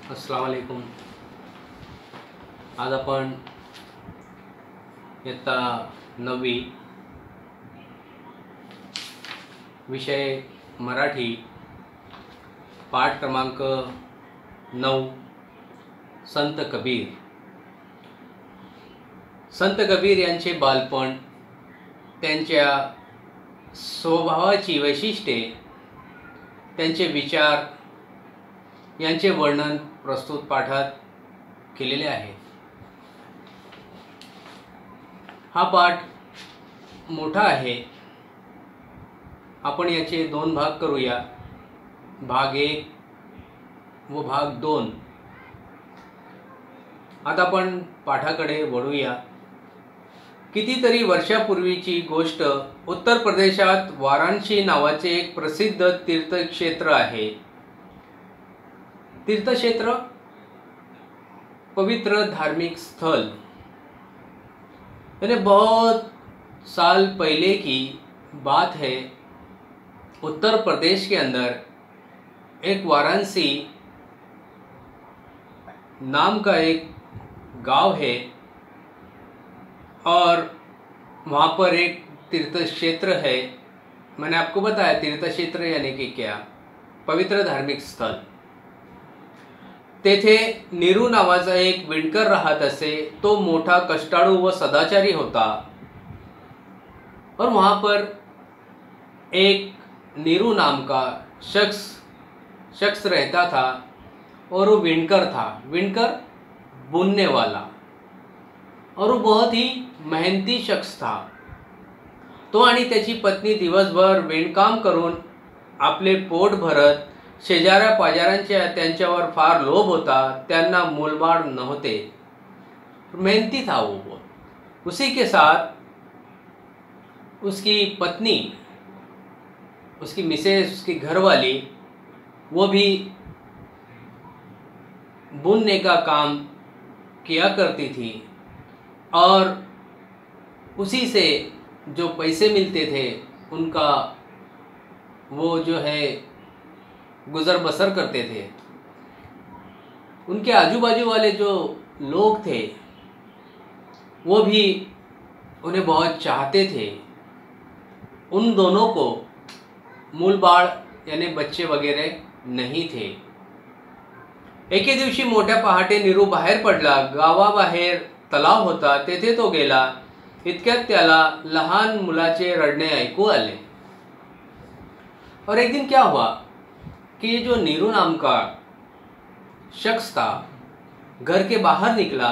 अस्सलाम वालेकुम। आज आपण इयत्ता 9वी विषय मराठी पाठ क्रमांक 9 संत कबीर। संत कबीर यांचे बालपण, त्यांच्या स्वभावाची वैशिष्ट्ये, त्यांचे विचार यांचे वर्णन प्रस्तुत पाठात केलेले आहे। हा पाठ मोठा आहे, आपण याचे 2 भाग करूया, भाग 1 व भाग 2। आता आपण पाठाकडे वळूया। कितीतरी वर्षापूर्वीची गोष्ट। उत्तर प्रदेशात वाराणसी नावाचे एक प्रसिद्ध तीर्थक्षेत्र आहे। तीर्थक्षेत्र पवित्र धार्मिक स्थल। यानी बहुत साल पहले की बात है। उत्तर प्रदेश के अंदर एक वाराणसी नाम का एक गांव है और वहाँ पर एक तीर्थ क्षेत्र है। मैंने आपको बताया तीर्थ क्षेत्र यानी कि क्या, पवित्र धार्मिक स्थल। तेथे नीरू नावाचा एक विणकर राहत असे। तो मोठा कष्टाळू व सदाचारी होता और वहाँ पर एक नीरू नाम का शख्स रहता था और वो विणकर था, विणकर बुनने वाला, और वो बहुत ही मेहनती शख्स था। तो आणि त्याची पत्नी दिवसभर विणकाम करून आपले पोट भरत। शेजाऱ्या पाजाऱ्यांच्या त्यांच्यावर फार लोभ होता, त्यांना मूलबाळ नव्हते, मेहनती था वो। उसी के साथ उसकी पत्नी, उसकी मिसेस, उसकी घरवाली, वो भी बुनने का काम किया करती थी और उसी से जो पैसे मिलते थे उनका वो जो है गुजर बसर करते थे। उनके आजू बाजू वाले जो लोग थे वो भी उन्हें बहुत चाहते थे। उन दोनों को मूल बाळ यानी बच्चे वगैरह नहीं थे। एके दिवशी मोठ्या पहाटे नीरू बाहेर पडला। गावाबाहेर तलाव होता, तेथे तो गेला। इतक्यात त्याला लहान मुलाचे रडणे ऐकू आले। और एक दिन क्या हुआ कि ये जो नीरू नाम का शख्स था घर के बाहर निकला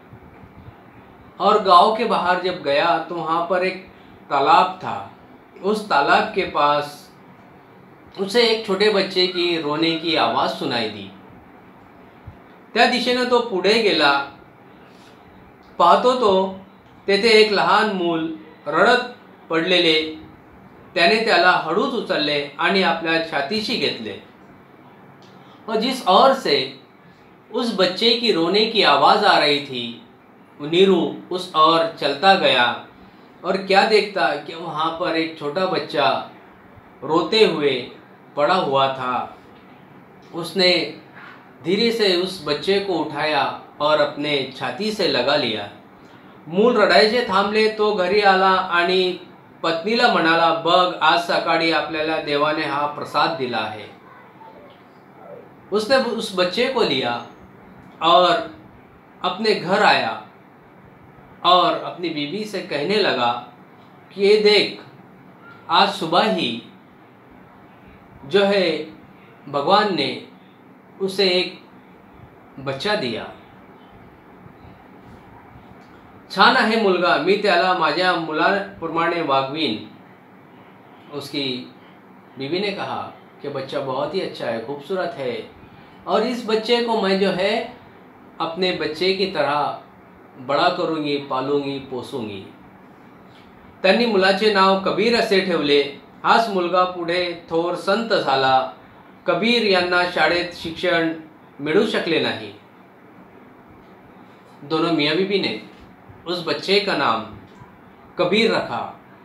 और गांव के बाहर जब गया तो वहाँ पर एक तालाब था। उस तालाब के पास उसे एक छोटे बच्चे की रोने की आवाज़ सुनाई दी। त्या दिशेने तो पुढे गेला। पाहतो तो तेथे एक लहान मूल रडत पडलेले। त्याने त्याला हळूच उचलले आणि आपल्या छातीशी घेतले और जिस ओर से उस बच्चे की रोने की आवाज़ आ रही थी, नीरू उस ओर चलता गया और क्या देखता कि वहाँ पर एक छोटा बच्चा रोते हुए पड़ा हुआ था। उसने धीरे से उस बच्चे को उठाया और अपने छाती से लगा लिया। मूल रडायचे थांबले। तो घरी आला आणि पत्नीला म्हणाला, बघ आज सकाळी आपल्याला देवाने हा प्रसाद दिला है। उसने उस बच्चे को लिया और अपने घर आया और अपनी बीवी से कहने लगा कि ये देख, आज सुबह ही जो है भगवान ने उसे एक बच्चा दिया। छान आहे मुलगा, मी त्याला माझ्या मुलाप्रमाणे वागवीन। उसकी बीवी ने कहा कि बच्चा बहुत ही अच्छा है, खूबसूरत है और इस बच्चे को मैं जो है अपने बच्चे की तरह बड़ा करूँगी, पालूंगी, पोसूंगी। त्यांनी मुलाचे नाव कबीर असे ठेवले। हाच मुलगा पुढे थोर संत झाला। कबीर यांना शाळेत शिक्षण मिळू शकले नाही। दोनों मियाँ बीबी ने उस बच्चे का नाम कबीर रखा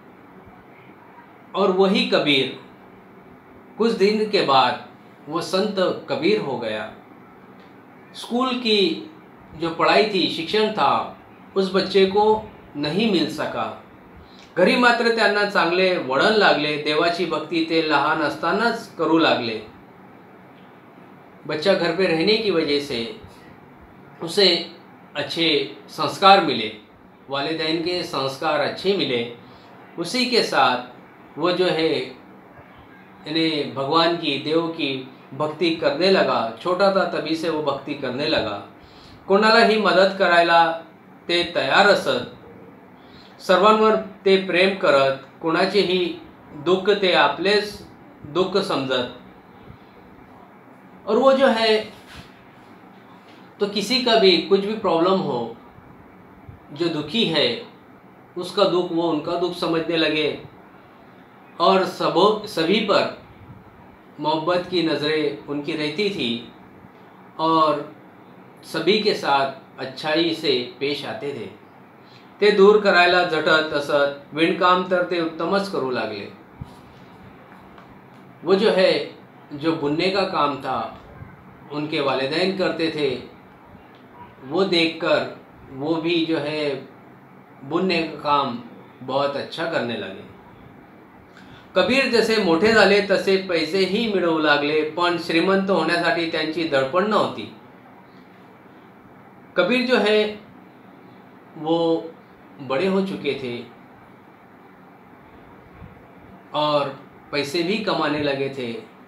और वही कबीर कुछ दिन के बाद वो संत कबीर हो गया। स्कूल की जो पढ़ाई थी, शिक्षण था, उस बच्चे को नाही मिळ सका। घरी मात्र त्यांना चांगले वळण लागले। देवाची भक्ती ते लहान असतानाच करू लागले। बच्चा घर पे रहने की वजह से उसे अच्छे संस्कार मिले, वालिदैन के संस्कार अच्छे मिले। उसी के साथ वो जो है इन्हें भगवान की, देव की भक्ति करने लगा। छोटा था तभी से वो भक्ति करने लगा। कोणालाही मदत करायला ते तयार असत, सर्वांवर ते प्रेम करत, कोणाचेही दुःख ते आपलेच दुःख समझत। और वो जो है तो किसी का भी कुछ भी प्रॉब्लम हो, जो दुखी है उसका दुख वो उनका दुख समझने लगे और सभी पर मोहब्बत की नज़रें उनकी रहती थी और सभी के साथ अच्छाई से पेश आते थे। ते दूर करायला झटत असत, विणकाम तर ते उत्तमच करू लागले। वो जो है जो बुनने का काम था उनके वालिदैन करते थे, वो देखकर वो भी जो है बुनने का काम बहुत अच्छा करने लगे। कबीर जसे मोठे झाले तसे पैसेही मिळवू लागले, पण श्रीमंत होण्यासाठी त्यांची धडपड नव्हती। कबीर जो है वो बड़े हो चुके थे और पैसे भी कमाने लगे थे,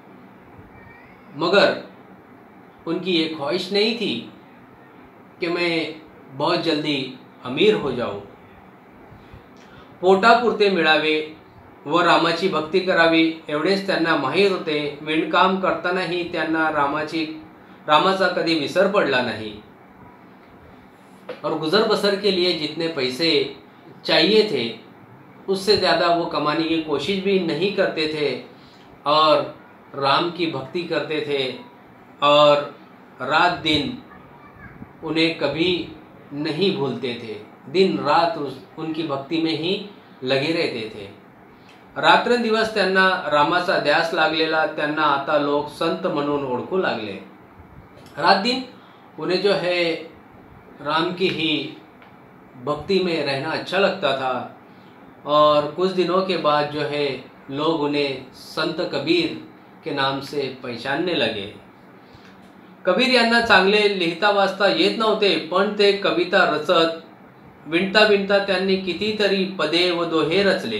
मगर उनकी ये ख्वाहिश नहीं थी कि मैं बहुत जल्दी अमीर हो जाऊं। पोटापुरते मिळावे व रामाची भक्ती करावी एवढेच त्यांना माहीत होते। विणकाम करतानाही त्यांना रामाचा कधी विसर पडला नहीं और गुजर बसर के लिए जितने पैसे चाहिए थे उससे ज़्यादा वो कमाने की कोशिश भी नहीं करते थे और राम की भक्ति करते थे और रात दिन उन्हें कभी नहीं भूलते थे। दिन रात उनकी भक्ति में ही लगे रहते थे। रात्रंदिवस त्यांना रामाचा ध्यास लागलेला, त्यांना आता लोग संत म्हणून ओळखू लागले। रात दिन उन्हें जो है राम की ही भक्ति में रहना अच्छा लगता था और कुछ दिनों के बाद जो है लोग उन्हें संत कबीर के नाम से पहचानने लगे। कबीर यांना चांगले लिहिता वाचता येत नव्हते, पण ते कविता रचत, विणता विणता त्यांनी कितीतरी पदे व दोहे रचले।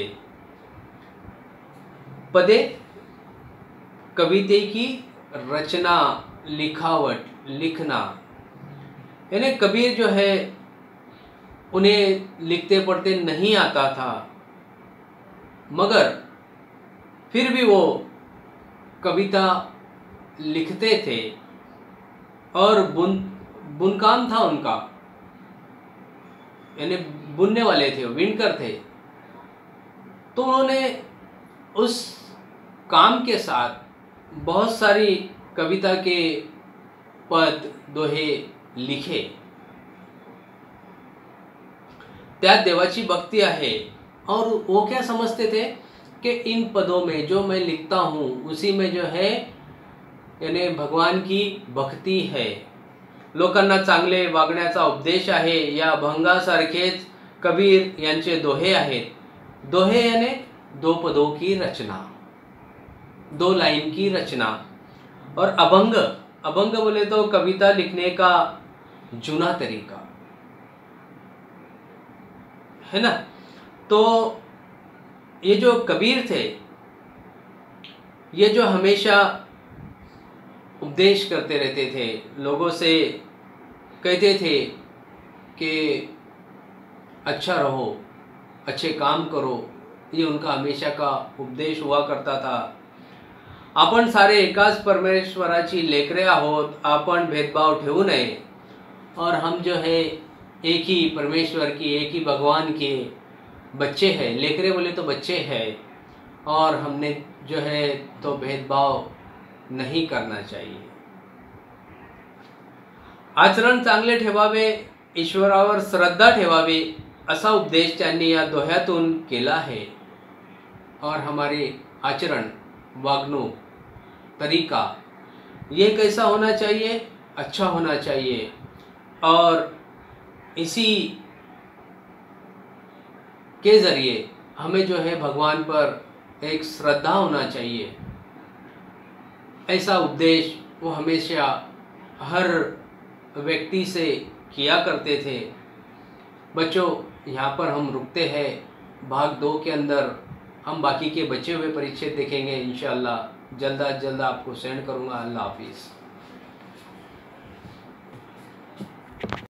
पदे कविते की रचना, लिखावट, लिखना, यानी कबीर जो है उन्हें लिखते पढ़ते नहीं आता था, मगर फिर भी वो कविता लिखते थे और बुनकाम था उनका, यानी बुनने वाले थे, विणकर थे। तो उन्होंने उस काम के साथ बहुत सारी कविता के पद, दोहे लिखे। त्यात देवाची भक्ति आहे और वो क्या समझते थे कि इन पदों में जो मैं लिखता हूँ उसी में जो है यानी भगवान की भक्ति है, लोकांना चांगले वागण्याचा उपदेश आहे। या अभंगासारखेच कबीर यांचे दोहे आहेत। दोहे यानी दो पदों की रचना, दो लाइन की रचना। और अभंग, अभंग बोले तो कविता लिखने का जुना तरीका है ना। तो ये जो कबीर थे, ये जो हमेशा उपदेश करते रहते थे, लोगों से कहते थे कि अच्छा रहो, अच्छे काम करो, ये उनका हमेशा का उपदेश हुआ करता था। आपण सारे एकाच परमेश्वराची लेकरे आहोत, आपण भेदभाव ठेवू नये और हम जो है एक ही परमेश्वर की, एक ही भगवान के बच्चे हैं। लेकरे बोले तो बच्चे हैं और हमने जो है तो भेदभाव नहीं करना चाहिए। आचरण चांगले ठेवावे, ईश्वरावर श्रद्धा ठेवावी, असा उपदेश त्यांनी या दोह्यातून केला है। और हमारे आचरण, वागणूक, तरीका ये कैसा होना चाहिए अच्छा होना चाहिए और इसी के ज़रिए हमें जो है भगवान पर एक श्रद्धा होना चाहिए। ऐसा उपदेश वो हमेशा हर व्यक्ति से किया करते थे। बच्चों, यहाँ पर हम रुकते हैं। भाग 2 के अंदर हम बाकी के बचे हुए परिच्छेद देखेंगे इंशाअल्लाह। जल्द अज जल्द आपको सेंड करूँगा। अल्लाह हाफिज़।